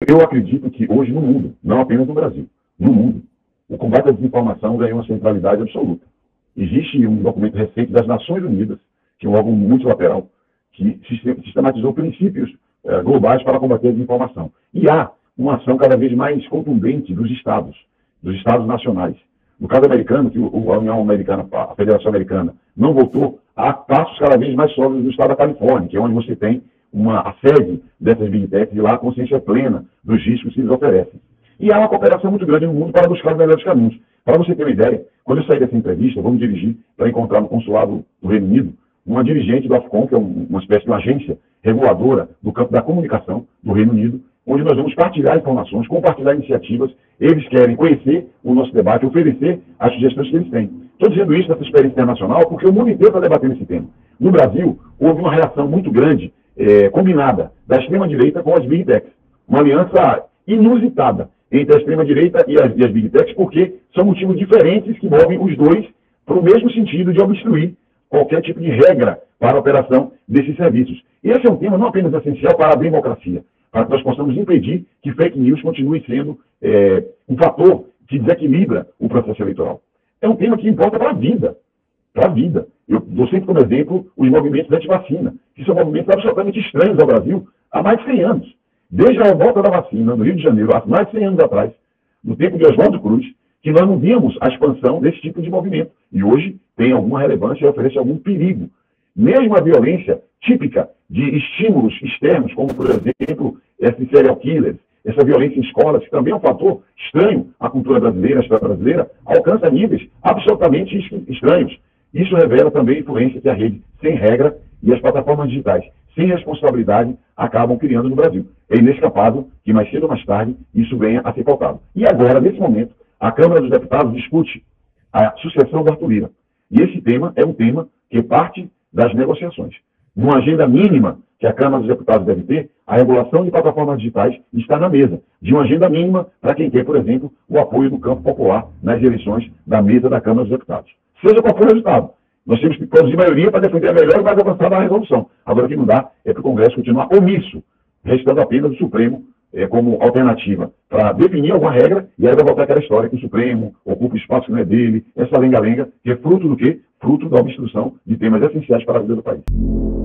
Eu acredito que hoje no mundo, não apenas no Brasil, no mundo, o combate à desinformação ganhou uma centralidade absoluta. Existe um documento recente das Nações Unidas, que é um órgão multilateral, que sistematizou princípios globais para combater a desinformação. E há uma ação cada vez mais contundente dos Estados nacionais. No caso americano, que a União Americana, a Federação Americana, não votou, há passos cada vez mais sólidos do estado da Califórnia, que é onde você tem a sede dessas Big Techs e lá a consciência plena dos riscos que eles oferecem. E há uma cooperação muito grande no mundo para buscar os melhores caminhos. Para você ter uma ideia, quando eu sair dessa entrevista, vamos dirigir para encontrar no consulado do Reino Unido uma dirigente do AFCOM, que é uma espécie de uma agência reguladora do campo da comunicação do Reino Unido, onde nós vamos partilhar informações, compartilhar iniciativas. Eles querem conhecer o nosso debate, oferecer as sugestões que eles têm. Estou dizendo isso nessa experiência internacional porque o mundo inteiro está debatendo esse tema. No Brasil, houve uma reação muito grande, combinada, da extrema-direita com as Big Techs. Uma aliança inusitada entre a extrema-direita e as Big Techs, porque são motivos diferentes que movem os dois para o mesmo sentido de obstruir qualquer tipo de regra para a operação desses serviços. E esse é um tema não apenas essencial para a democracia, para que nós possamos impedir que fake news continue sendo um fator que desequilibra o processo eleitoral. É um tema que importa para a vida. Para a vida. Eu dou sempre como exemplo os movimentos anti-vacina, que são movimentos absolutamente estranhos ao Brasil há mais de 100 anos. Desde a revolta da vacina, no Rio de Janeiro, há mais de 100 anos atrás, no tempo de Oswaldo Cruz, que nós não víamos a expansão desse tipo de movimento. E hoje tem alguma relevância e oferece algum perigo. Mesmo a violência típica de estímulos externos, como, por exemplo, esses serial killers, essa violência em escolas, que também é um fator estranho à cultura brasileira, à história brasileira, alcança níveis absolutamente estranhos. Isso revela também a influência que a rede sem regra e as plataformas digitais sem responsabilidade acabam criando no Brasil. É inescapável que mais cedo ou mais tarde isso venha a ser pautado. E agora, nesse momento, a Câmara dos Deputados discute a sucessão do Arthur Lira. E esse tema é um tema que parte das negociações. Numa agenda mínima que a Câmara dos Deputados deve ter, a regulação de plataformas digitais está na mesa, de uma agenda mínima para quem quer, por exemplo, o apoio do campo popular nas eleições da mesa da Câmara dos Deputados. Seja qual for o resultado, nós temos que produzir maioria para defender a melhor e mais avançada resolução. Agora, o que não dá é para o Congresso continuar omisso, restando apenas o Supremo como alternativa para definir alguma regra, e aí vai voltar aquela história que o Supremo ocupa o espaço que não é dele, essa lenga-lenga, que é fruto do quê? Fruto da obstrução de temas essenciais para a vida do país.